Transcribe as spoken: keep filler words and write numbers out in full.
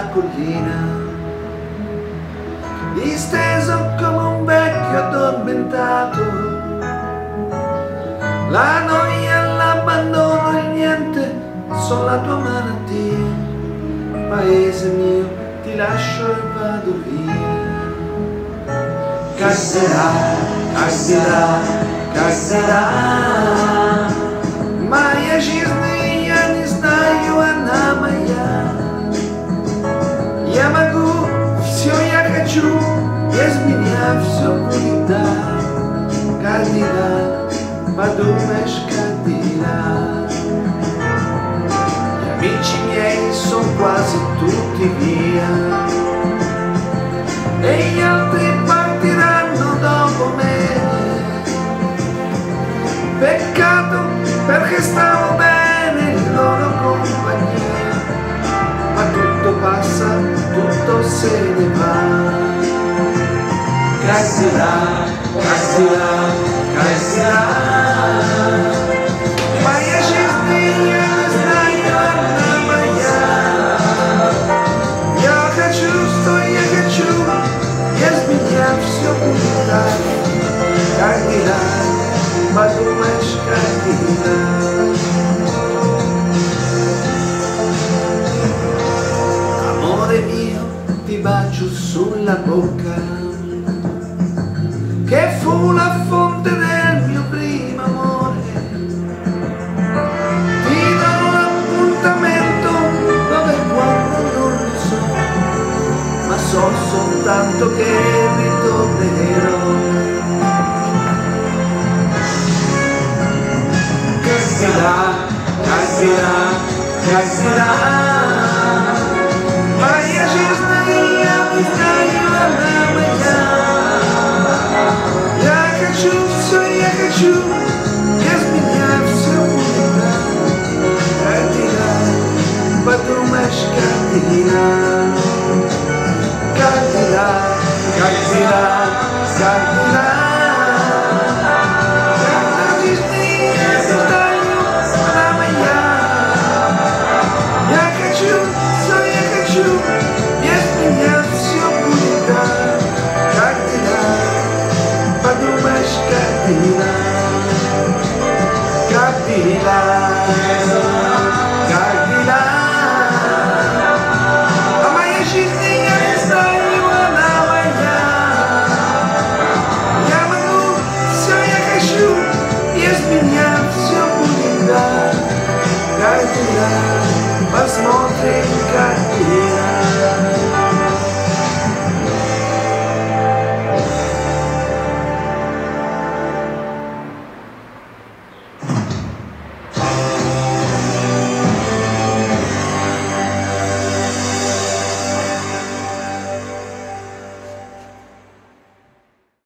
la collina, disteso come un vecchio addormentato. La noia, l'abbandono, il niente sono la tua malattia. Paese mio, ti lascio e vado via. Casserà, casserà, casserà, Maja жизни я не знаю, она моя. Я могу, все я хочу, без меня все будет так. Кадила, подумаешь, Кадила. Gli amici miei sono quasi tutti via e gli altri partiranno dopo me. Peccato, perché stavo bene in loro compagnia, ma tutto passa, tutto se ne va. Casserà, casserà, casserà, Maja жизни я не знаю, она моя. Я хочу, что я хочу, без меня все будет так. Кадила, подумаешь, Кадила. Amore mio, ti bacio sulla bocca, che fu la fonte del mio primo amore. Ti do l'appuntamento dove e quando non lo so, ma so soltanto che ritornerò. Casserà, casserà, casserà, Maja жизни я не знаю, она моя. Я хочу, все я хочу, без меня все будет так. Кадила, подумаешь, Кадила. Кадила, Кадила, Кадила. Кадила, Кадила, Кадила. А моя жизнь я не знаю, она моя. Я могу, все я хочу, без меня все будет так. Кадила, посмотрим, Кадила.